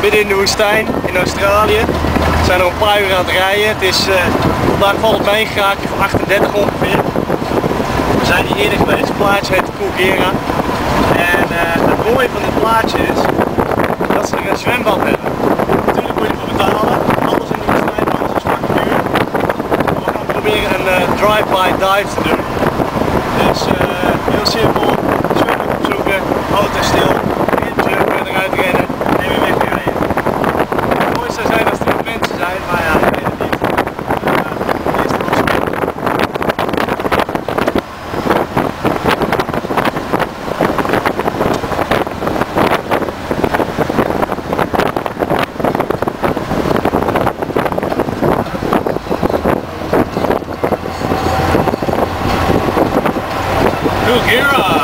midden in de woestijn in Australië. We zijn er een paar uur aan het rijden. Het is vandaag valt het bij een graadje van 38 ongeveer. We zijn hier eerder geweest. Het plaatsje heet Koegera. En het mooie van dit plaatsje is dat ze er een zwembad hebben. Natuurlijk moet je ervoor betalen. Alles in de woestijn, alles is vlak duur. We gaan proberen een drive-by dive te doen. Dus heel simpel. Zwembad opzoeken, auto stil, injumpen en eruit rennen en weer wegrijden. Het mooiste zou zijn als er nog mensen zijn, maar ja, ik weet het niet. Eerst was het. Koegera!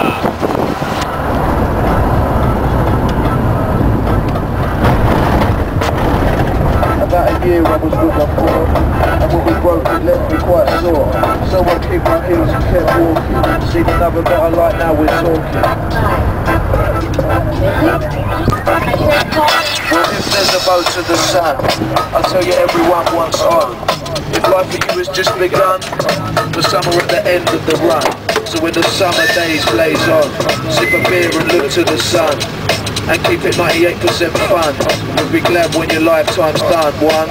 About a year I was with my bro, and when we broke it left me quite sore. So I kicked my heels and kept walking. Seen another better light, now we're talking. Well, if there's a boat to the sun, I tell you everyone wants home. If life for you has just begun, the summer at the end of the run. So when the summer days blaze on, sip a beer and look to the sun, and keep it 98% fun. You'll be glad when your lifetime's done. One.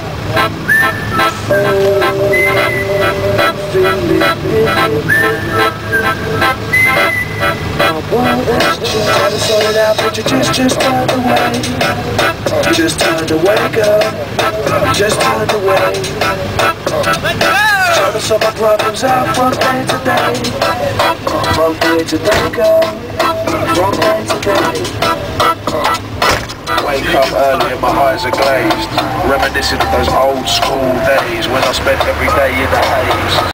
Trying to sort it out, but you just turned away. You just turned away, girl. You just turned away. Trying to sort my problems out from day to day. From day to day, girl. From day to day. Wake up early and my eyes are glazed, reminiscing of those old school days when I spent every day in the haze.